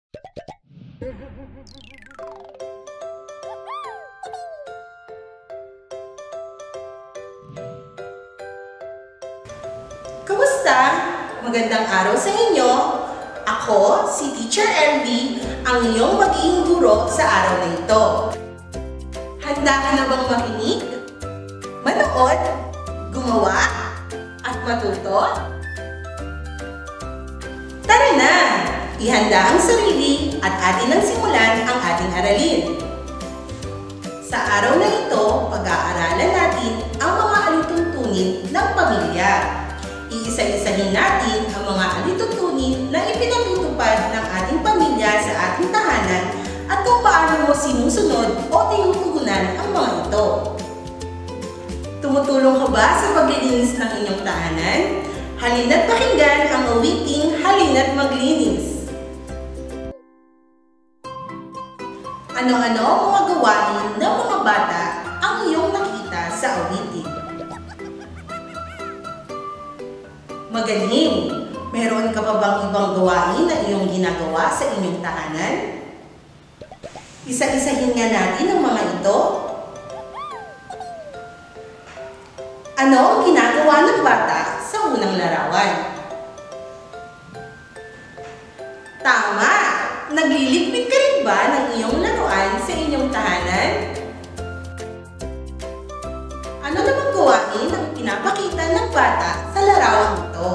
Kamusta? Magandang araw sa inyo! Ako, si Teacher MD, ang iyong magiging guro sa araw na ito. Handa ka na bang makinig, manood, gumawa, at matuto? Tara na! Ihanda ang sarili at atin ang simulan ang ating aralin. Sa araw na ito, pag-aaralan natin ang mga alituntunin ng pamilya. Iisa-isahin natin ang mga alituntunin na ipinatutupad ng ating pamilya sa ating tahanan at kung paano mo sinusunod o tinutugunan ang mga ito. Tumutulong ka ba sa paglilinis ng inyong tahanan? Halina't pakinggan ang awiting Halina't Maglinis. Ano-ano ang mga gawain ng mga bata ang iyong nakita sa awitin? Magaling! Meron ka pa bang ibang gawain na iyong ginagawa sa inyong tahanan? Isa-isahin nga natin ang mga ito. Ano ang ginagawa ng bata sa unang larawan? Tama! Nagliligpit ka rin ba ng iyong laruan sa inyong tahanan? Ano namang gawain ang pinapakita ng bata sa larawang ito?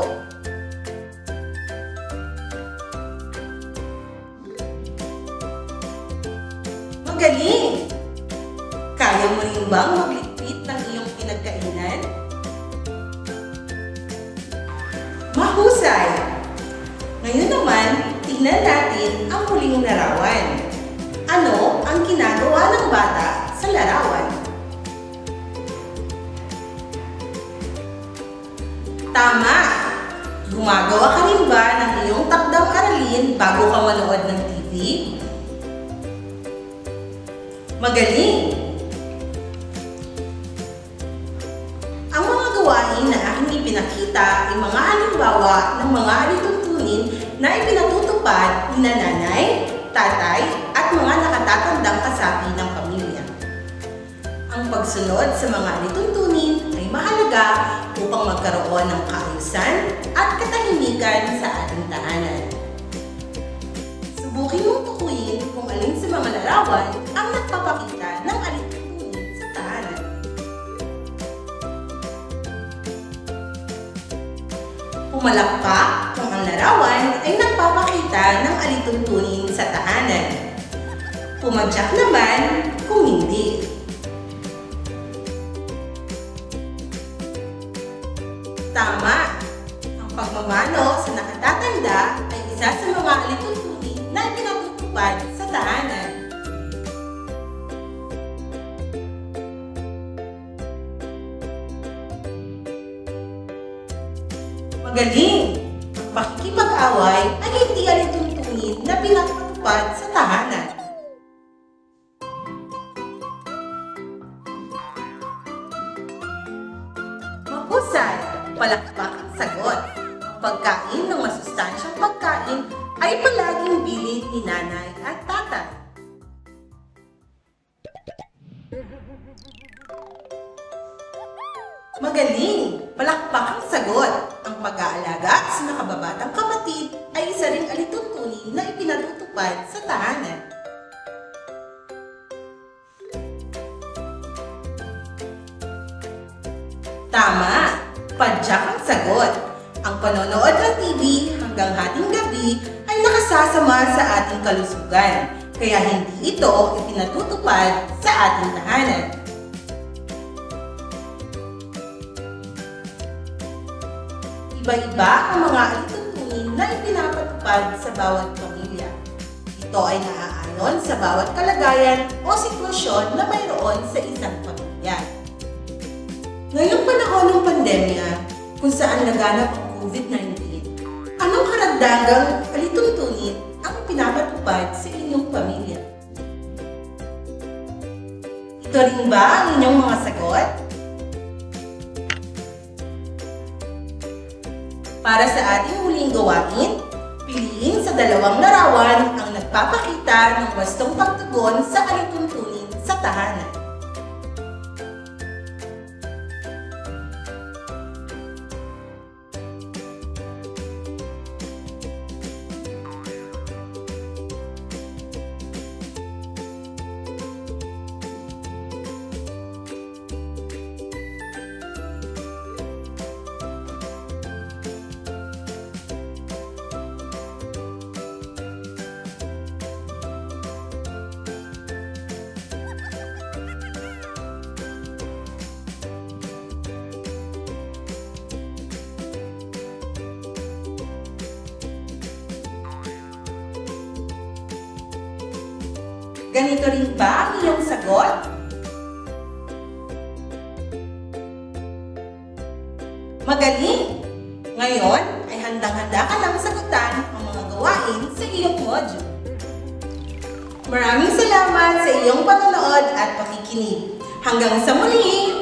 Magaling! Kaya mo rin bang magligpit ng iyong pinagkainan? Mahusay! Ngayon naman, tingnan natin ang huling larawan. Ano ang ginagawa ng bata sa larawan? Tama! Gumagawa ka rin ba ng iyong takdang aralin bago ka manood ng TV? Magaling! Ang mga gawain na aking ipinakita ay mga halimbawa ng mga alituntunin na ipinatutupad ni nanay, tatay, at mga nakatatandang kasapi ng pamilya. Ang pagsunod sa mga alituntunin ay mahalaga upang magkaroon ng kaayusan at katahimikan sa ating tahanan. Subukin mong tukuyin kung alin sa mga larawan ang nagpapakita ng alituntunin sa tahanan. Pumalakpak kung ang larawan ay nagpapakita ng alituntunin sa tahanan. Pumadyak naman kung hindi. Tama! Ang pagmamano sa nakatatanda ay isa sa mga alituntunin na pinatutupad sa tahanan. Magaling! Ang pakikipag-away ay hindi alituntunin na pinatutupad sa tahanan. Mahusay! Palakpak ang sagot. Ang pagkain ng masustansyang pagkain ay palaging bilin ni nanay at tatay. Magaling! Palakpak ang sagot. Ang pag-aalaga sa nakababatang kapatid ay isa ring alituntunin na ipinatutupad sa tahanan. Tama! Padyak ang sagot. Ang panonood ng TV hanggang hating gabi ay nakasasama sa ating kalusugan, kaya hindi ito ipinatutupad sa ating tahanan. Iba-iba ang mga alituntunin na ipinapatupad sa bawat pamilya. Ito ay naaayon sa bawat kalagayan o sitwasyon na mayroon sa isang pamilya. Ngayong panahon ng pandemya, kung saan laganap ang COVID-19, anong karagdagang alituntunin ang pinapatupad sa inyong pamilya? Ito rin ba ang inyong mga sagot? Para sa ating huling gawain, piliin sa dalawang larawan ang pagpapakita ng wastong pagtugon sa alituntunin sa tahanan. Ganito rin ba ang iyong sagot? Magaling! Ngayon ay handang-handa ka lang sagutan ang mga gawain sa iyong module. Maraming salamat sa iyong panonood at pakikinig. Hanggang sa muli!